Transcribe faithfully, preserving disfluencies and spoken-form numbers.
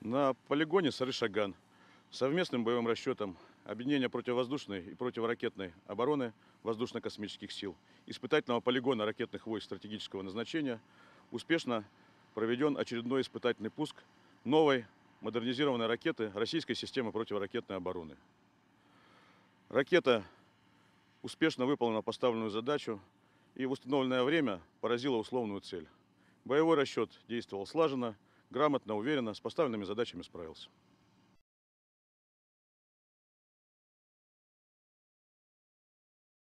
На полигоне Сары-Шаган совместным боевым расчетом Объединения противовоздушной и противоракетной обороны воздушно-космических сил испытательного полигона ракетных войск стратегического назначения успешно проведен очередной испытательный пуск новой модернизированной ракеты российской системы противоракетной обороны. Ракета успешно выполнила поставленную задачу и в установленное время поразила условную цель. Боевой расчет действовал слаженно, грамотно, уверенно, с поставленными задачами справился.